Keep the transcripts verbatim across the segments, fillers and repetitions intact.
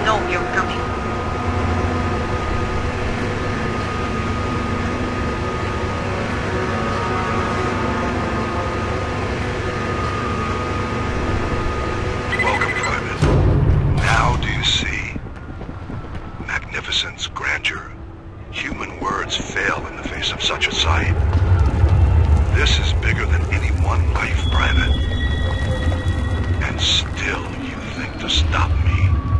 know you're coming. Welcome, Private. Now do you see? Magnificence, grandeur. Human words fail in the face of such a sight. This is bigger than any one life, Private. And still you think to stop me?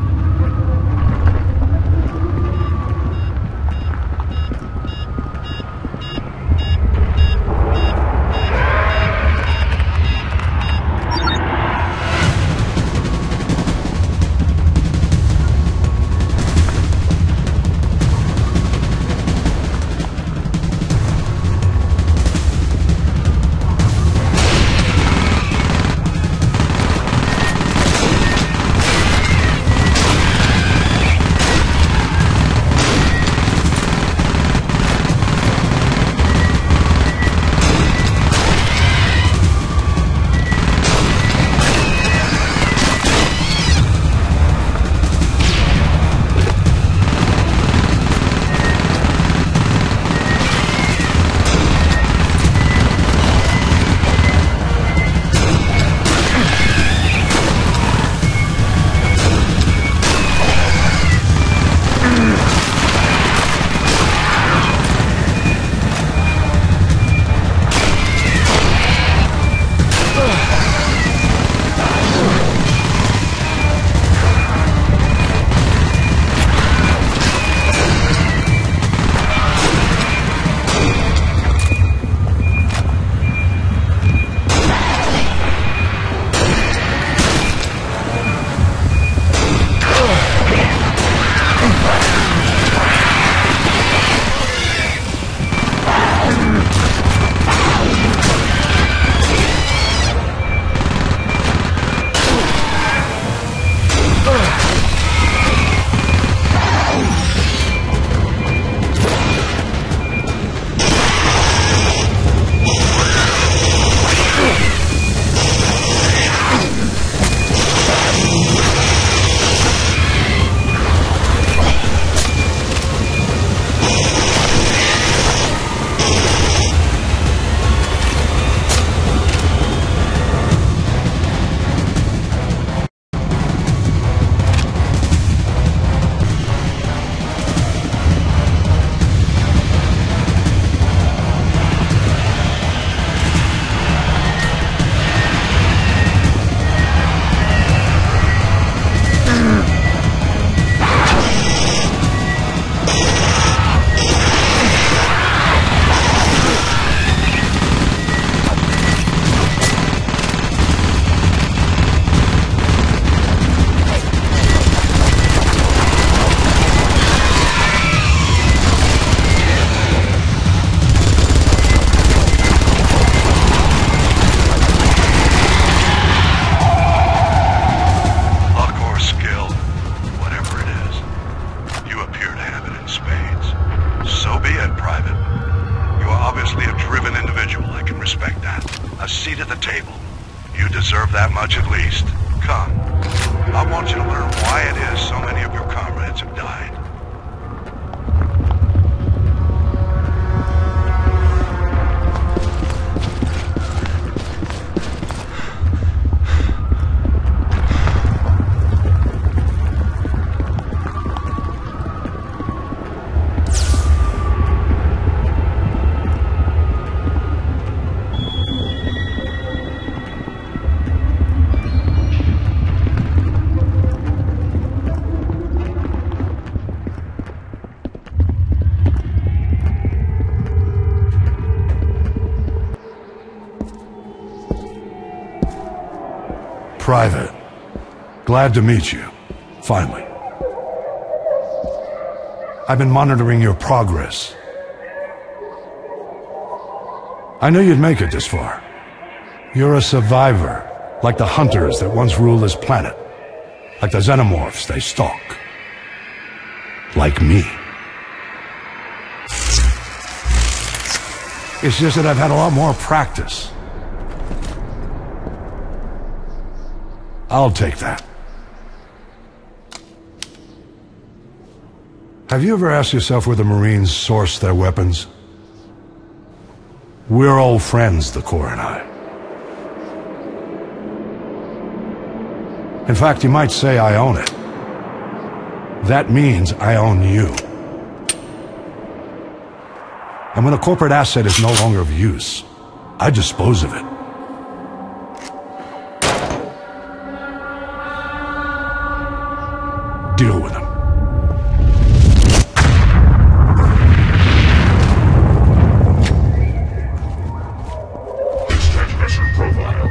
A seat at the table. You deserve that much at least. Come. I want you to learn why it is so many of your comrades have died. Private, glad to meet you, finally. I've been monitoring your progress. I knew you'd make it this far. You're a survivor, like the hunters that once ruled this planet. Like the xenomorphs they stalk. Like me. It's just that I've had a lot more practice. I'll take that. Have you ever asked yourself where the Marines source their weapons? We're old friends, the Corps and I. In fact, you might say I own it. That means I own you. And when a corporate asset is no longer of use, I dispose of it. Deal with him. Extract mission profile.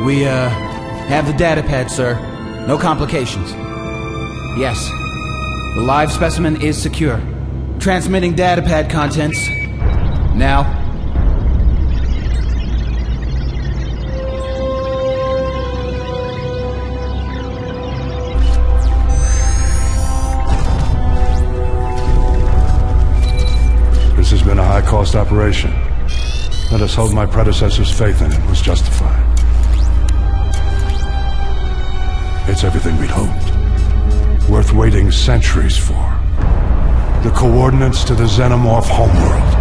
We, uh, have the datapad, sir. No complications. Yes. The live specimen is secure. Transmitting datapad contents. Now. This has been a high-cost operation. Let us hope my predecessor's faith in it was justified. It's everything we'd hoped. Worth waiting centuries for. The coordinates to the Xenomorph homeworld.